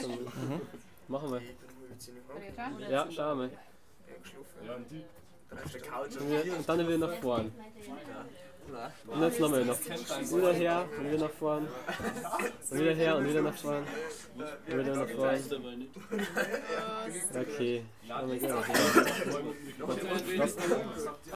Machen wir. Ja, schauen wir. Und dann wieder nach vorn. Und jetzt nochmal nach wieder her und wieder nach vorn. Und wieder her und wieder nach vorn. Und wieder nach vorn. Okay. Schauen wir gerne.